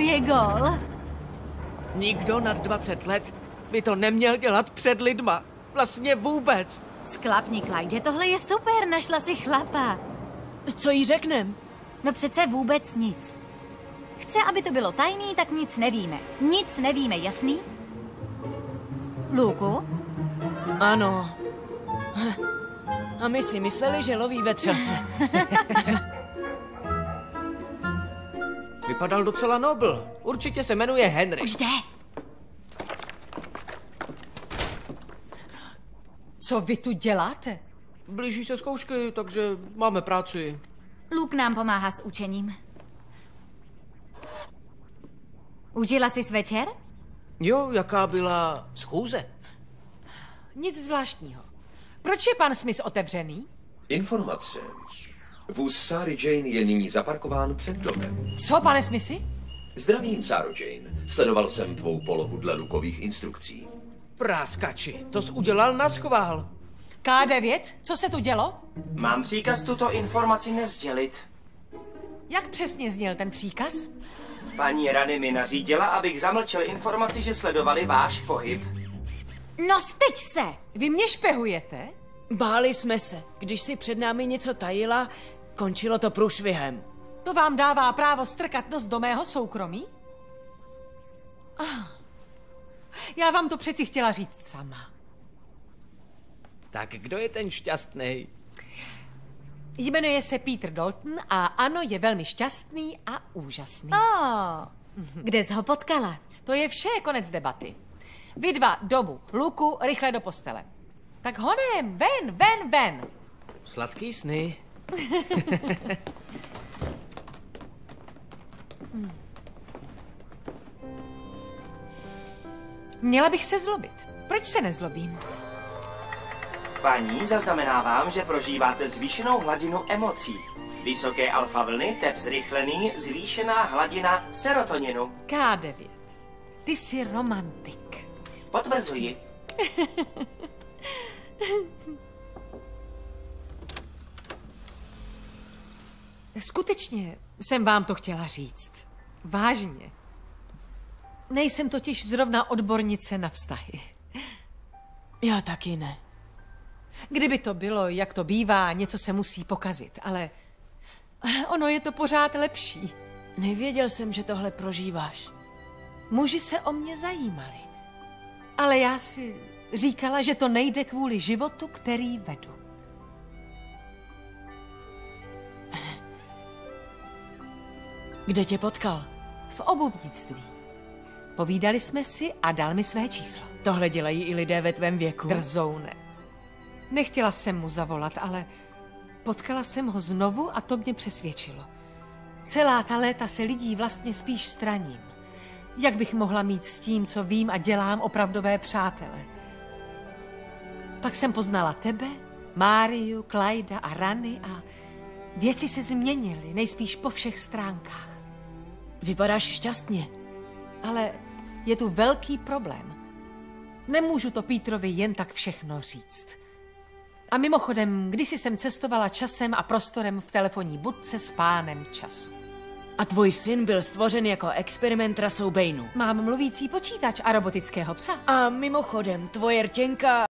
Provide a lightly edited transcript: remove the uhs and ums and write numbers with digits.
je gól. Nikdo nad 20 let by to neměl dělat před lidma. Vlastně vůbec. Sklapni, Clyde, tohle je super, našla si chlapa. Co jí řeknem? No přece vůbec nic. Chce, aby to bylo tajný, tak nic nevíme. Nic nevíme, jasný? Luku? Ano. A my si mysleli, že loví vetřelce. Vypadal docela nobl. Určitě se jmenuje Henry. Už jde. Co vy tu děláte? Blíží se zkoušky, takže máme práci. Luke nám pomáhá s učením. Užila jsi večer? Jo, jaká byla schůze? Nic zvláštního. Proč je pan Smith otevřený? Informace. Vůz Sary Jane je nyní zaparkován před domem. Co, pane Smithy? Zdravím, Saro Jane. Sledoval jsem tvou polohu dle Lukových instrukcí. Práskači, to jsi udělal naschvál. K9, co se tu dělo? Mám příkaz tuto informaci nezdělit. Jak přesně zněl ten příkaz? Paní Rany mi nařídila, abych zamlčel informaci, že sledovali váš pohyb. No styď se! Vy mě špehujete? Báli jsme se. Když si před námi něco tajila, končilo to průšvihem. To vám dává právo strkat nos do mého soukromí? Já vám to přeci chtěla říct sama. Tak kdo je ten šťastný? Jmenuje se Peter Dalton a ano, je velmi šťastný a úžasný. Kde jsi ho potkala? To je vše, konec debaty. Vy dva domů, Luku, rychle do postele. Tak honem, ven! Sladký sny. Měla bych se zlobit. Proč se nezlobím? Paní, zaznamenávám, že prožíváte zvýšenou hladinu emocí. Vysoké alfa vlny, tep zrychlený, zvýšená hladina serotoninu. K9, ty jsi romantik. Potvrzuji. Skutečně jsem vám to chtěla říct. Vážně. Nejsem totiž zrovna odbornice na vztahy. Já taky ne. Kdyby to bylo, jak to bývá, něco se musí pokazit, ale ono je to pořád lepší. Nevěděl jsem, že tohle prožíváš. Muži se o mě zajímali. Ale já si říkala, že to nejde kvůli životu, který vedu. Kde tě potkal? V obuvnictví. Povídali jsme si a dal mi své číslo. Tohle dělají i lidé ve tvém věku. Drzoune. Nechtěla jsem mu zavolat, ale potkala jsem ho znovu a to mě přesvědčilo. Celá ta léta se lidí vlastně spíš straním. Jak bych mohla mít s tím, co vím a dělám, opravdové přátele? Pak jsem poznala tebe, Máriu, Clyda a Rany a věci se změnily, nejspíš po všech stránkách. Vypadáš šťastně. Ale je tu velký problém. Nemůžu to Petrovi jen tak všechno říct. A mimochodem, kdysi jsem cestovala časem a prostorem v telefonní budce s pánem času. A tvůj syn byl stvořen jako experiment rasou Baneů. Mám mluvící počítač a robotického psa. A mimochodem, tvoje rtěnka